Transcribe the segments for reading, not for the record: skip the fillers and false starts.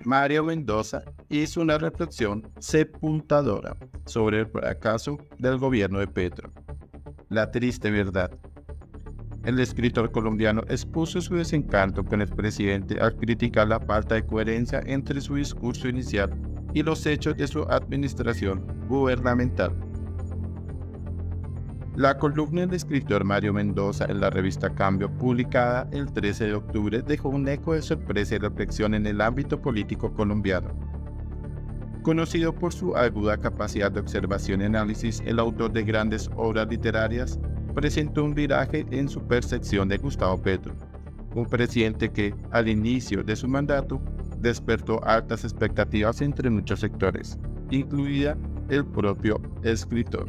Mario Mendoza hizo una reflexión sepultadora sobre el fracaso del gobierno de Petro. La triste verdad. El escritor colombiano expuso su desencanto con el presidente al criticar la falta de coherencia entre su discurso inicial y los hechos de su administración gubernamental. La columna del escritor Mario Mendoza en la revista Cambio, publicada el 13 de octubre, dejó un eco de sorpresa y reflexión en el ámbito político colombiano. Conocido por su aguda capacidad de observación y análisis, el autor de grandes obras literarias presentó un viraje en su percepción de Gustavo Petro, un presidente que, al inicio de su mandato, despertó altas expectativas entre muchos sectores, incluida el propio escritor.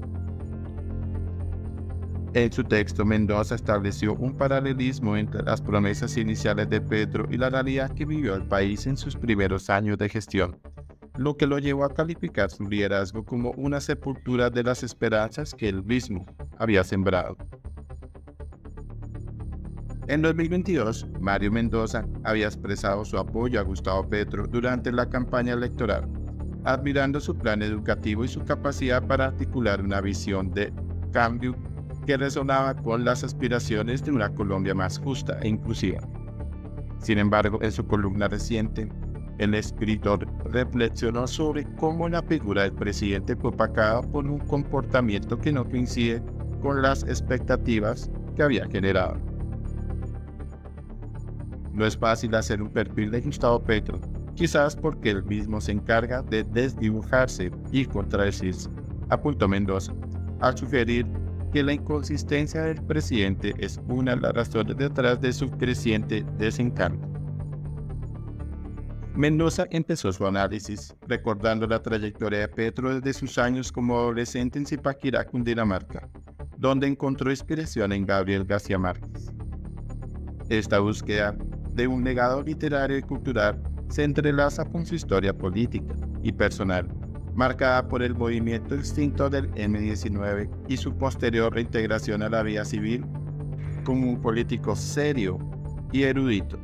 En su texto, Mendoza estableció un paralelismo entre las promesas iniciales de Petro y la realidad que vivió el país en sus primeros años de gestión, lo que lo llevó a calificar su liderazgo como una sepultura de las esperanzas que él mismo había sembrado. En 2022, Mario Mendoza había expresado su apoyo a Gustavo Petro durante la campaña electoral, admirando su plan educativo y su capacidad para articular una visión de cambio que resonaba con las aspiraciones de una Colombia más justa e inclusiva. Sin embargo, en su columna reciente, el escritor reflexionó sobre cómo la figura del presidente fue opacada por un comportamiento que no coincide con las expectativas que había generado. No es fácil hacer un perfil de Gustavo Petro, quizás porque él mismo se encarga de desdibujarse y contradecirse, apuntó Mendoza, al sugerir que la inconsistencia del presidente es una de las razones detrás de su creciente desencanto. Mendoza empezó su análisis recordando la trayectoria de Petro desde sus años como adolescente en Zipaquirá, Cundinamarca, donde encontró inspiración en Gabriel García Márquez. Esta búsqueda de un legado literario y cultural se entrelaza con su historia política y personal, marcada por el movimiento distinto del M-19 y su posterior reintegración a la vida civil como un político serio y erudito.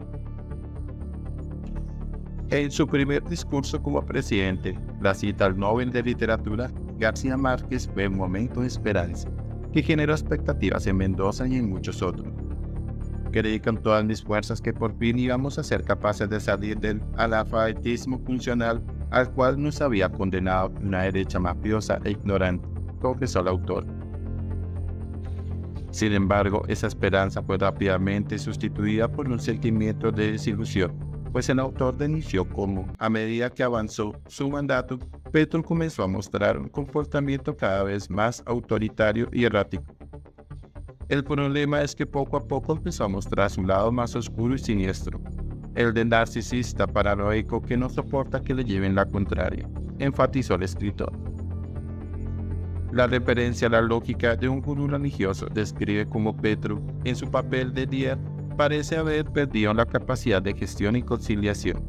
En su primer discurso como presidente, la cita al Nobel de Literatura, García Márquez fue un momento de esperanza, que generó expectativas en Mendoza y en muchos otros. Creí con todas mis fuerzas que por fin íbamos a ser capaces de salir del analfabetismo funcional al cual nos había condenado una derecha mafiosa e ignorante, confesó el autor. Sin embargo, esa esperanza fue rápidamente sustituida por un sentimiento de desilusión, pues el autor denunció cómo, a medida que avanzó su mandato, Petro comenzó a mostrar un comportamiento cada vez más autoritario y errático. El problema es que poco a poco empezó a mostrar su lado más oscuro y siniestro, el de narcisista paranoico que no soporta que le lleven la contraria, enfatizó el escritor. La referencia a la lógica de un gurú religioso describe cómo Petro, en su papel de líder, parece haber perdido la capacidad de gestión y conciliación.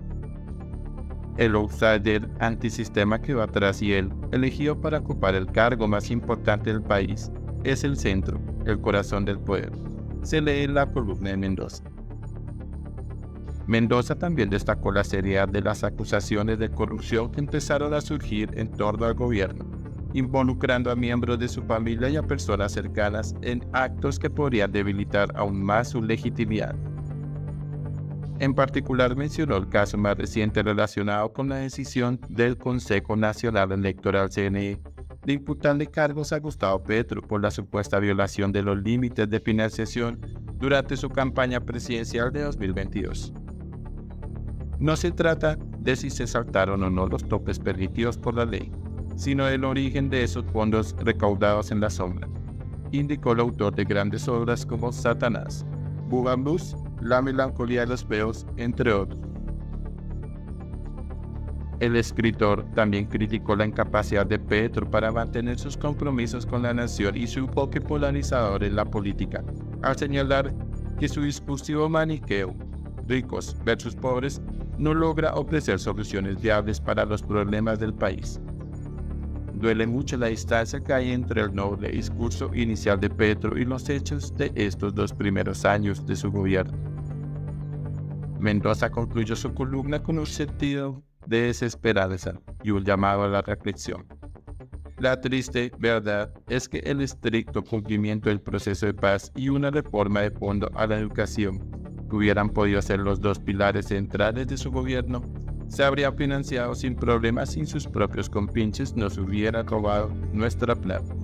El outsider antisistema que va tras y él, elegido para ocupar el cargo más importante del país, es el centro, el corazón del poder, se lee en la columna de Mendoza. Mendoza también destacó la seriedad de las acusaciones de corrupción que empezaron a surgir en torno al gobierno, involucrando a miembros de su familia y a personas cercanas en actos que podrían debilitar aún más su legitimidad. En particular mencionó el caso más reciente relacionado con la decisión del Consejo Nacional Electoral CNE de imputarle cargos a Gustavo Petro por la supuesta violación de los límites de financiación durante su campaña presidencial de 2022. No se trata de si se saltaron o no los topes permitidos por la ley, sino del origen de esos fondos recaudados en la sombra, indicó el autor de grandes obras como Satanás, Bugambus, La melancolía de los feos, entre otros. El escritor también criticó la incapacidad de Petro para mantener sus compromisos con la nación y su enfoque polarizador en la política, al señalar que su discursivo maniqueo, ricos versus pobres, no logra ofrecer soluciones viables para los problemas del país. Duele mucho la distancia que hay entre el noble discurso inicial de Petro y los hechos de estos 2 primeros años de su gobierno. Mendoza concluyó su columna con un sentido de desesperanza y un llamado a la reflexión. La triste verdad es que el estricto cumplimiento del proceso de paz y una reforma de fondo a la educación, que hubieran podido ser los dos pilares centrales de su gobierno, se habría financiado sin problemas sin sus propios compinches nos hubieran robado nuestra plata.